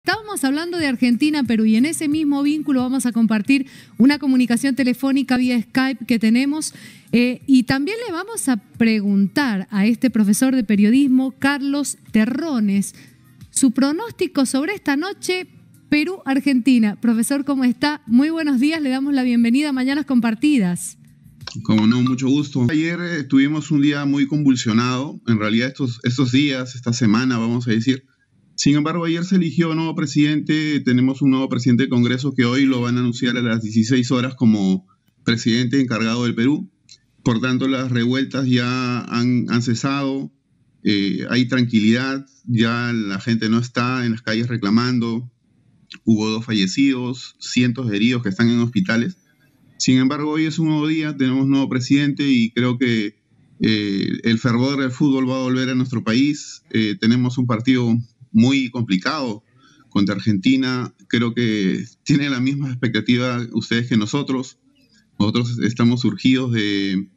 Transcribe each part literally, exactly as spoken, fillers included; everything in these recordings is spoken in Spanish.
Estábamos hablando de Argentina, Perú, y en ese mismo vínculo vamos a compartir una comunicación telefónica vía Skype que tenemos eh, y también le vamos a preguntar a este profesor de periodismo, Carlos Terrones, su pronóstico sobre esta noche Perú-Argentina. Profesor, ¿cómo está? Muy buenos días, le damos la bienvenida a Mañanas Compartidas. Como no, mucho gusto. Ayer eh, tuvimos un día muy convulsionado, en realidad estos, estos días, esta semana vamos a decir. Sin embargo, ayer se eligió un nuevo presidente, tenemos un nuevo presidente del Congreso que hoy lo van a anunciar a las dieciséis horas como presidente encargado del Perú. Por tanto, las revueltas ya han, han cesado, eh, hay tranquilidad, ya la gente no está en las calles reclamando, hubo dos fallecidos, cientos de heridos que están en hospitales. Sin embargo, hoy es un nuevo día, tenemos un nuevo presidente y creo que eh, el fervor del fútbol va a volver a nuestro país. Eh, tenemos un partido muy complicado contra Argentina. Creo que tienen la misma expectativa ustedes que nosotros. Nosotros estamos surgidos de,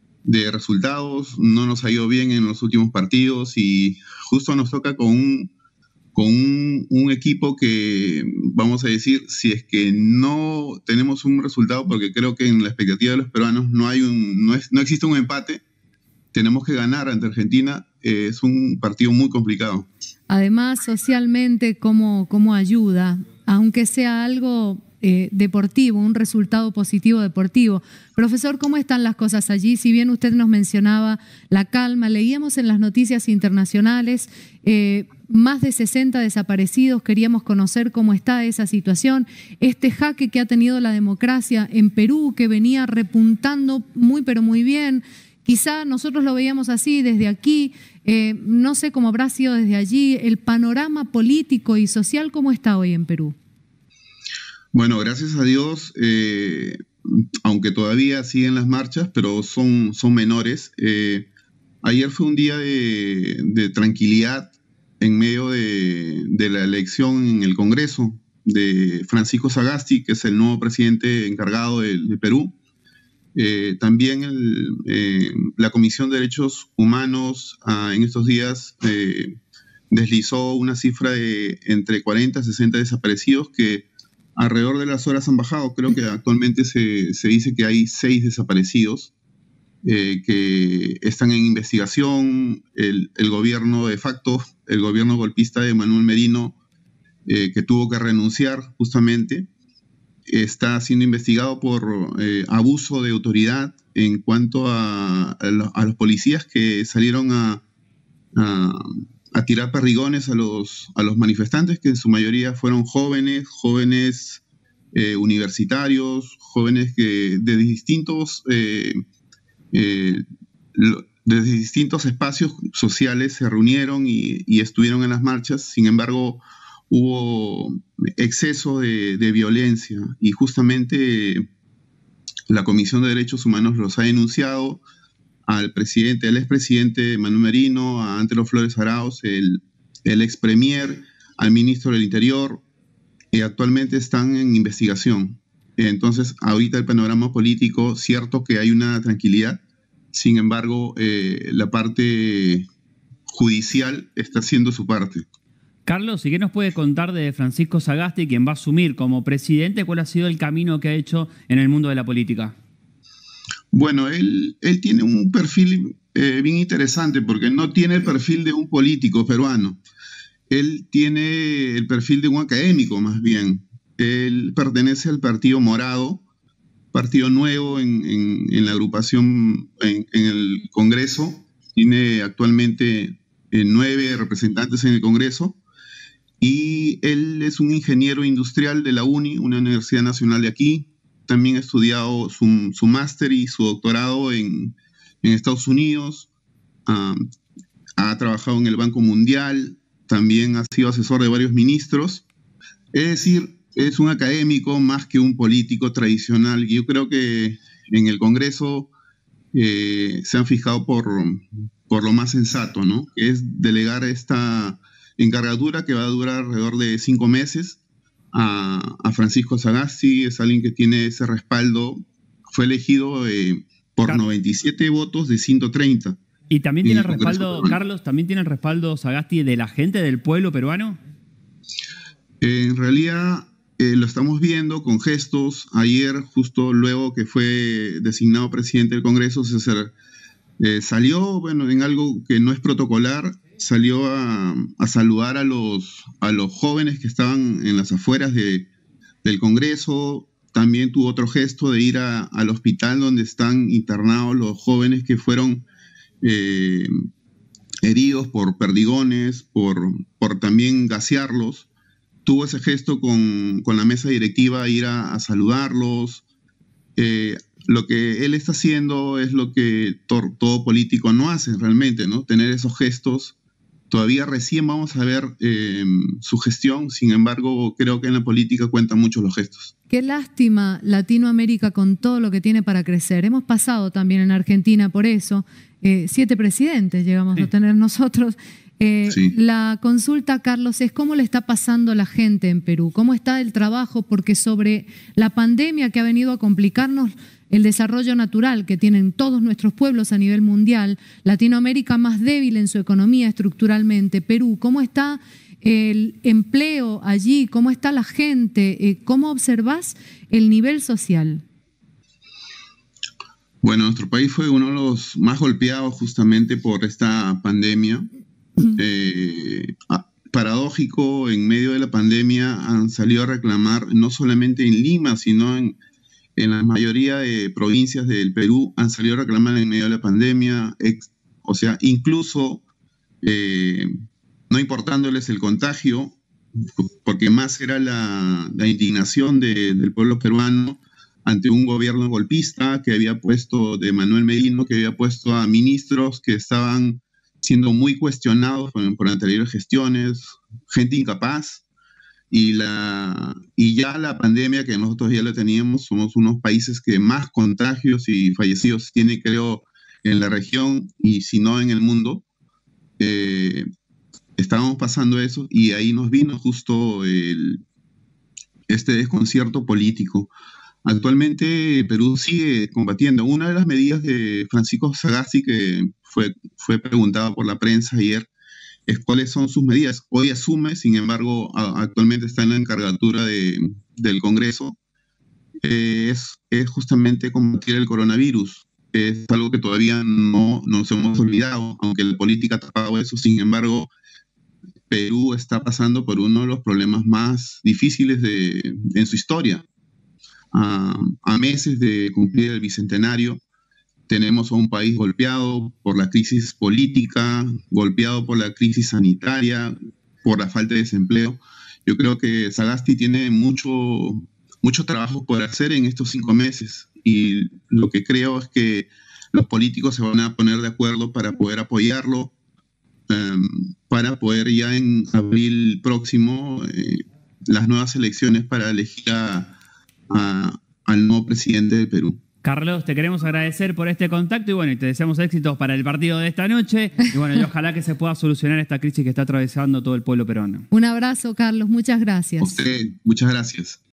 de resultados, no nos ha ido bien en los últimos partidos y justo nos toca con un, con un, un equipo que, vamos a decir, si es que no tenemos un resultado, porque creo que en la expectativa de los peruanos no, hay un, no, es, no existe un empate, tenemos que ganar ante Argentina. Eh, es un partido muy complicado. Además, socialmente, ¿cómo, cómo ayuda? Aunque sea algo eh, deportivo, un resultado positivo deportivo. Profesor, ¿cómo están las cosas allí? Si bien usted nos mencionaba la calma, leíamos en las noticias internacionales eh, más de sesenta desaparecidos, queríamos conocer cómo está esa situación, este jaque que ha tenido la democracia en Perú, que venía repuntando muy pero muy bien. Quizá nosotros lo veíamos así desde aquí, eh, no sé cómo habrá sido desde allí, el panorama político y social, ¿cómo está hoy en Perú? Bueno, gracias a Dios, eh, aunque todavía siguen las marchas, pero son, son menores. Eh, ayer fue un día de, de tranquilidad en medio de, de la elección en el Congreso de Francisco Sagasti, que es el nuevo presidente encargado de, de Perú. Eh, también el, eh, la Comisión de Derechos Humanos ah, en estos días eh, deslizó una cifra de entre cuarenta y sesenta desaparecidos que alrededor de las horas han bajado. Creo que actualmente se, se dice que hay seis desaparecidos eh, que están en investigación. El, el gobierno de facto, el gobierno golpista de Manuel Merino, eh, que tuvo que renunciar justamente, está siendo investigado por eh, abuso de autoridad en cuanto a, a, los, a los policías que salieron a, a, a tirar perdigones a los, a los manifestantes, que en su mayoría fueron jóvenes, jóvenes eh, universitarios, jóvenes que de distintos, eh, eh, de distintos espacios sociales se reunieron y, y estuvieron en las marchas. Sin embargo, hubo exceso de, de violencia y justamente la Comisión de Derechos Humanos los ha denunciado al presidente, al expresidente Manuel Merino, a Antero Flores Arauz, el, el ex premier, al ministro del Interior, y actualmente están en investigación. Entonces, ahorita el panorama político, cierto que hay una tranquilidad, sin embargo, eh, la parte judicial está haciendo su parte. Carlos, ¿y qué nos puede contar de Francisco Sagasti, quien va a asumir como presidente? ¿Cuál ha sido el camino que ha hecho en el mundo de la política? Bueno, él, él tiene un perfil eh, bien interesante porque no tiene el perfil de un político peruano. Él tiene el perfil de un académico más bien. Él pertenece al Partido Morado, partido nuevo en, en, en la agrupación, en, en el Congreso. Tiene actualmente eh, nueve representantes en el Congreso. Y él es un ingeniero industrial de la UNI, una universidad nacional de aquí. También ha estudiado su, su máster y su doctorado en, en Estados Unidos. Um, ha trabajado en el Banco Mundial. También ha sido asesor de varios ministros. Es decir, es un académico más que un político tradicional. Yo creo que en el Congreso eh, se han fijado por, por lo más sensato, ¿no? Que es delegar esta encargadura que va a durar alrededor de cinco meses a, a Francisco Sagasti. Es alguien que tiene ese respaldo. Fue elegido eh, por Carlos. noventa y siete votos de ciento treinta. ¿Y también tiene el respaldo, Carlos, también tiene el respaldo Sagasti de la gente, del pueblo peruano? Eh, en realidad eh, lo estamos viendo con gestos. Ayer, justo luego que fue designado presidente del Congreso, César eh, salió, bueno, en algo que no es protocolar, salió a, a saludar a los, a los jóvenes que estaban en las afueras de, del Congreso. También tuvo otro gesto de ir a, al hospital donde están internados los jóvenes que fueron eh, heridos por perdigones, por, por también gasearlos. Tuvo ese gesto con, con la mesa directiva, ir a, a saludarlos. Eh, lo que él está haciendo es lo que to, todo político no hace realmente, ¿no? Tener esos gestos. Todavía recién vamos a ver eh, su gestión, sin embargo, creo que en la política cuentan mucho los gestos. Qué lástima Latinoamérica con todo lo que tiene para crecer. Hemos pasado también en Argentina por eso. Eh, siete presidentes llegamos sí. a tener nosotros. Eh, sí. La consulta, Carlos, es cómo le está pasando a la gente en Perú, cómo está el trabajo, porque sobre la pandemia que ha venido a complicarnos el desarrollo natural que tienen todos nuestros pueblos a nivel mundial, Latinoamérica más débil en su economía estructuralmente, Perú, ¿cómo está el empleo allí? ¿Cómo está la gente? ¿Cómo observás el nivel social? Bueno, nuestro país fue uno de los más golpeados justamente por esta pandemia. Eh, paradójico, en medio de la pandemia han salido a reclamar, no solamente en Lima, sino en, en la mayoría de provincias del Perú, han salido a reclamar en medio de la pandemia, ex, o sea, incluso eh, no importándoles el contagio, porque más era la, la indignación de, del pueblo peruano ante un gobierno golpista que había puesto, de Manuel Merino, que había puesto a ministros que estaban siendo muy cuestionados por, por anteriores gestiones, gente incapaz, y, la, y ya la pandemia que nosotros ya la teníamos, somos unos países que más contagios y fallecidos tiene, creo, en la región y si no en el mundo. Eh, estábamos pasando eso y ahí nos vino justo el, este desconcierto político. Actualmente Perú sigue combatiendo. Una de las medidas de Francisco Sagasti, que fue, fue preguntado por la prensa ayer, es cuáles son sus medidas. Hoy asume, sin embargo, a, actualmente está en la encargatura de, del Congreso. Eh, es, es justamente combatir el coronavirus. Es algo que todavía no nos hemos olvidado, aunque la política ha tapado eso. Sin embargo, Perú está pasando por uno de los problemas más difíciles de, en su historia. A, a meses de cumplir el bicentenario, tenemos a un país golpeado por la crisis política, golpeado por la crisis sanitaria, por la falta de desempleo. Yo creo que Sagasti tiene mucho, mucho trabajo por hacer en estos cinco meses y lo que creo es que los políticos se van a poner de acuerdo para poder apoyarlo, um, para poder ya en abril próximo eh, las nuevas elecciones para elegir a A, al nuevo presidente de Perú. Carlos, te queremos agradecer por este contacto y bueno, y te deseamos éxitos para el partido de esta noche y bueno, y ojalá que se pueda solucionar esta crisis que está atravesando todo el pueblo peruano. Un abrazo, Carlos, muchas gracias. A usted, muchas gracias.